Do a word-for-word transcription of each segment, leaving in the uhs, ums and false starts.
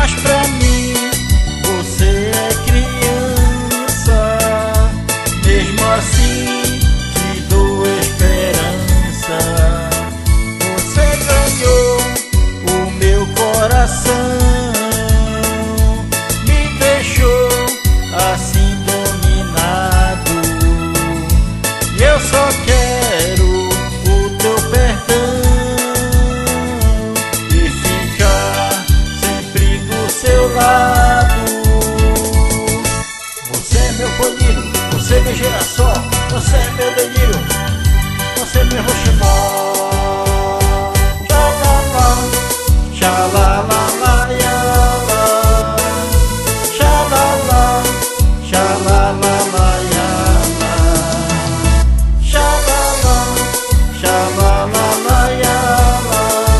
Mas pra mim você é criança, mesmo assim te dou esperança. Você ganhou o meu coração, me deixou assim dominado, e eu só quero o teu perdão e ficar sempre do seu lado. Você é meu colírio, você é meu girassol, você é meu delírio, você é meu roxinol. Xalala, yala, xalala, xalala, yala, xalala, xalala, yala,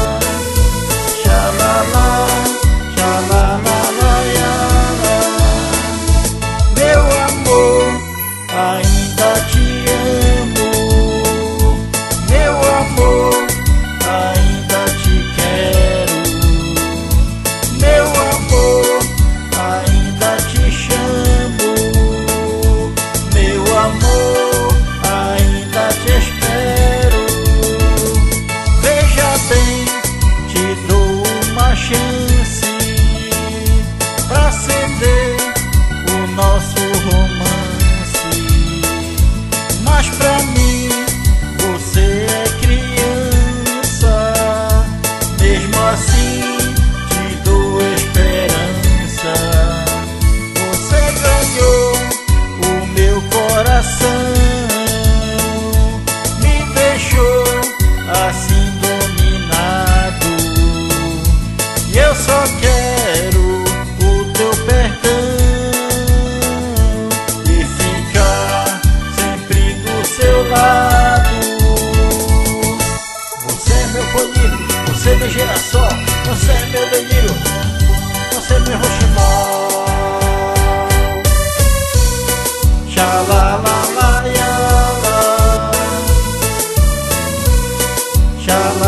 xalala, xalala, yala. Meu amor, ainda te amo, meu amor, ainda te quero, meu amor, ainda te chamo, meu amor, ainda te espero. Veja bem, te dou uma chance pra acender o nosso romance. Mas pra mim você é criança, mesmo assim te dou esperança. Você ganhou o meu coração, me deixou assim dominado, e eu só quero o teu perdão e ficar sempre do seu lado. Você é meu colírio, você é meu girassol, você é meu delírio, você é meu roxinol. Xalala, yala, xalala.